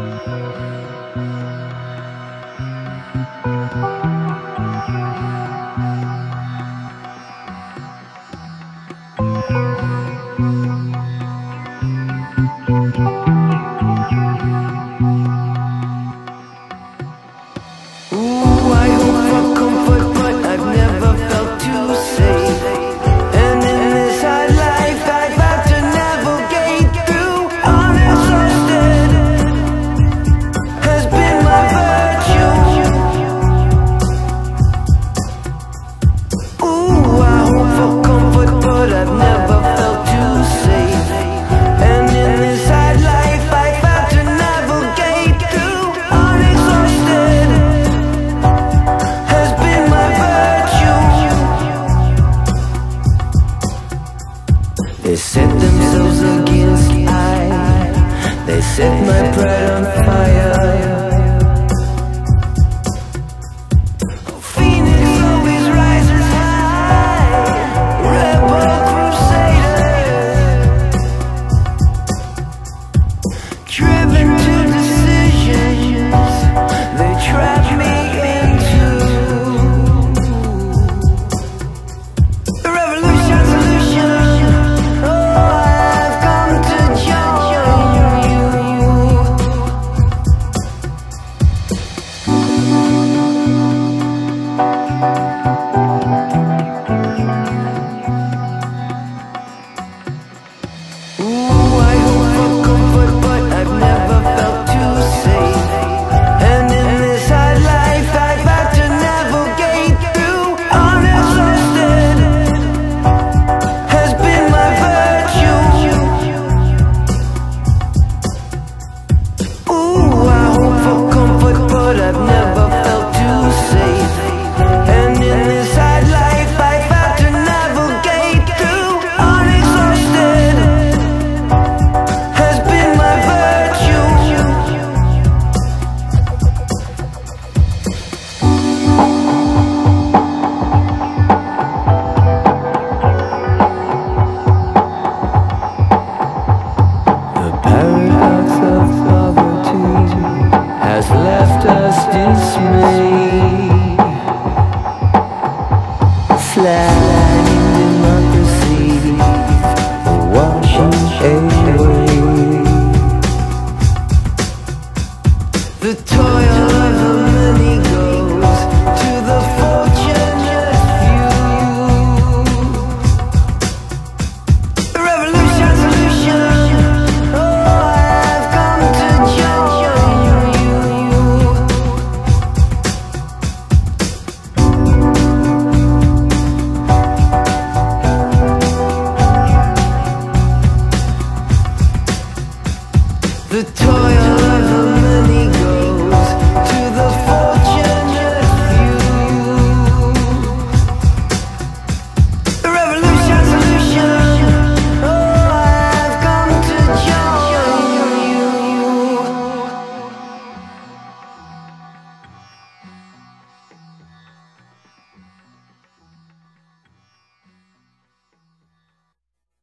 They set themselves against I. They set my pride on fire. Phoenix always rises high. Rebel crusader, driven to decisions they trap me into. The revolution, I've come to join you. I hope for comfort, but I've never felt too safe. And in this hard life I've had to navigate through. Unexhausted has been my virtue. I hope for comfort, but I've never felt too safe. And in this hard life I've had to navigate through. Unexhausted has been my virtue. The paradox of poverty has left us dismayed. Flatlining democracy, washing away the